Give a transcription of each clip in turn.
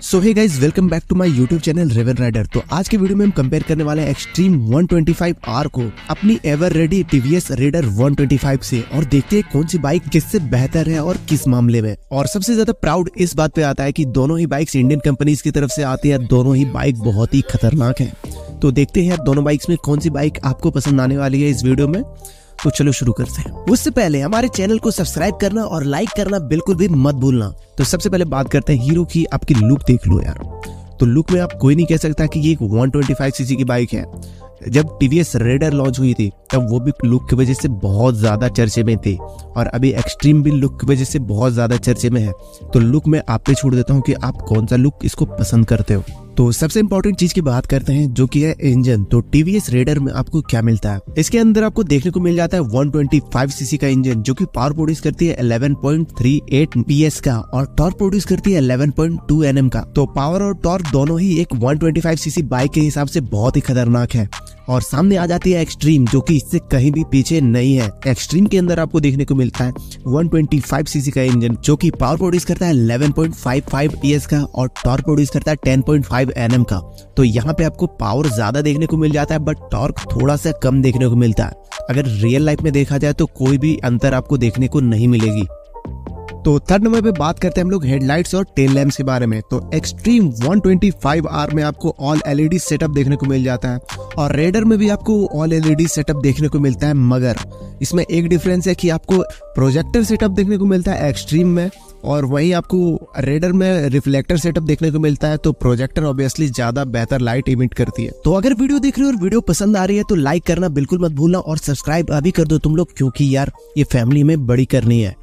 So hey guys, welcome back to my YouTube channel Raven Rider. तो आज के video में हम कंपेयर करने वाले हैं एक्सट्रीम 125R को अपनी एवर रेडी टीवीएस रेडर 125 से, और देखते हैं कौन सी बाइक किससे बेहतर है और किस मामले में। और सबसे ज्यादा प्राउड इस बात पे आता है कि दोनों ही बाइक्स इंडियन कंपनीज की तरफ से आती है, दोनों ही बाइक बहुत ही खतरनाक है। तो देखते हैं दोनों बाइक्स में कौन सी बाइक आपको पसंद आने वाली है इस वीडियो में। तो चलो शुरू करते हैं। उससे पहले हमारे चैनल को सब्सक्राइब करना और लाइक करना बिल्कुल भी मत भूलना। तो सबसे पहले बात करते हैं हीरो की। आपकी लुक देख लो यार, तो लुक में आप कोई नहीं कह सकता कि ये एक 125cc की बाइक है। जब टीवीएस रेडर लॉन्च हुई थी तब वो भी लुक की वजह से बहुत ज्यादा चर्चे में थी, और अभी एक्सट्रीम भी लुक की वजह से बहुत ज्यादा चर्चे में है। तो लुक में आप पे छोड़ देता हूँ कि आप कौन सा लुक इसको पसंद करते हो। तो सबसे इंपॉर्टेंट चीज की बात करते हैं जो कि है इंजन। तो टीवीएस रेडर में आपको क्या मिलता है? इसके अंदर आपको देखने को मिल जाता है 125cc का इंजन, जो कि पावर प्रोड्यूस करती है 11.38 PS का, और टॉर्क प्रोड्यूस करती है 11.2 Nm का। तो पावर और टॉर्क दोनों ही एक 125cc बाइक के हिसाब से बहुत ही खतरनाक है। और सामने आ जाती है एक्सट्रीम, जो कि इससे कहीं भी पीछे नहीं है। एक्सट्रीम के अंदर आपको देखने को मिलता है 125cc का इंजन, जो कि पावर प्रोड्यूस करता है 11.55 PS का, और टॉर्क प्रोड्यूस करता है 10.5 Nm का। तो यहाँ पे आपको पावर ज्यादा देखने को मिल जाता है, बट टॉर्क थोड़ा सा कम देखने को मिलता है। अगर रियल लाइफ में देखा जाए तो कोई भी अंतर आपको देखने को नहीं मिलेगी। तो थर्ड नंबर पे बात करते हैं हम लोग हेडलाइट्स और टेल लैम्प्स के बारे में। तो एक्सट्रीम 125R में आपको ऑल LED सेटअप देखने को मिल जाता है, और रेडर में भी आपको ऑल LED सेटअप देखने को मिलता है। मगर इसमें एक डिफरेंस है कि आपको प्रोजेक्टर सेटअप देखने को मिलता है एक्सट्रीम में, और वहीं आपको रेडर में रिफ्लेक्टर सेटअप देखने को मिलता है। तो प्रोजेक्टर ऑब्वियसली ज्यादा बेहतर लाइट इमिट करती है। तो अगर वीडियो देख रहे हो और वीडियो पसंद आ रही है तो लाइक करना बिल्कुल मत भूलना, और सब्सक्राइब अभी कर दो तुम लोग, क्योंकि यार ये फैमिली में बड़ी करनी है।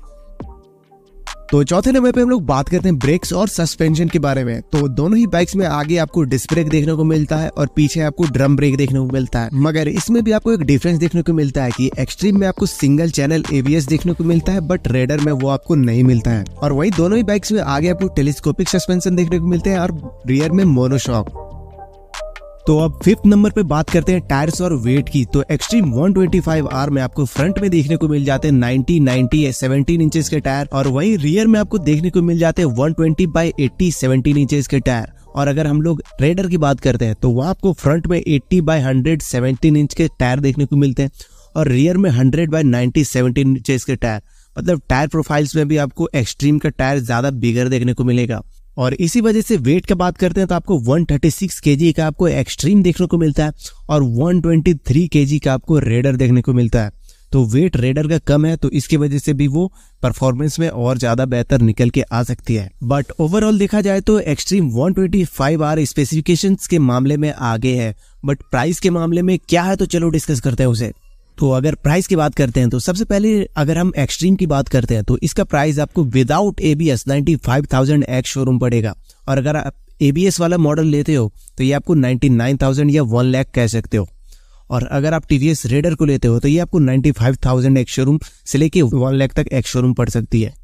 तो चौथे नंबर पे हम लोग बात करते हैं ब्रेक्स और सस्पेंशन के बारे में। तो दोनों ही बाइक्स में आगे आपको डिस्क ब्रेक देखने को मिलता है और पीछे आपको ड्रम ब्रेक देखने को मिलता है। मगर इसमें भी आपको एक डिफरेंस देखने को मिलता है कि एक्सट्रीम में आपको सिंगल चैनल ABS देखने को मिलता है, बट रेडर में वो आपको नहीं मिलता है। और वही दोनों ही बाइक्स में आगे आपको टेलीस्कोपिक सस्पेंशन देखने को मिलते हैं और रियर में मोनोशॉक। तो अब फिफ्थ नंबर पे बात करते हैं टायर्स और वेट की। तो एक्सट्रीम 125R में आपको फ्रंट में देखने को मिल जाते हैं 90 17 इंचेस के टायर, और वहीं रियर में आपको देखने को मिल जाते हैं 120/80 17 इंचेस के टायर। और अगर हम लोग रेडर की बात करते हैं तो वहाँ आपको फ्रंट में 80/100 17 इंच के टायर देखने को मिलते हैं, और रियर में 100/90 17 इंचेस के टायर। मतलब टायर प्रोफाइल्स में भी आपको एक्सट्रीम का टायर ज्यादा बिगर देखने को मिलेगा। और इसी वजह से वेट का बात करते हैं तो आपको 136 kg का आपको एक्सट्रीम देखने को मिलता है, और 123 kg का आपको रेडर देखने को मिलता है। तो वेट रेडर का कम है, तो इसकी वजह से भी वो परफॉर्मेंस में और ज्यादा बेहतर निकल के आ सकती है। बट ओवरऑल देखा जाए तो एक्सट्रीम 125R स्पेसिफिकेशंस के मामले में आगे है, बट प्राइस के मामले में क्या है तो चलो डिस्कस करते हैं उसे। तो अगर प्राइस की बात करते हैं तो सबसे पहले अगर हम एक्सट्रीम की बात करते हैं तो इसका प्राइस आपको विदाउट ABS 95,000 एक्स शोरूम पड़ेगा, और अगर आप ABS वाला मॉडल लेते हो तो ये आपको 99,000 या 1 लाख कह सकते हो। और अगर आप टीवीएस रेडर को लेते हो तो ये आपको 95,000 एक्स शोरूम से लेके 1 लाख तक एक्स शोरूम पड़ सकती है।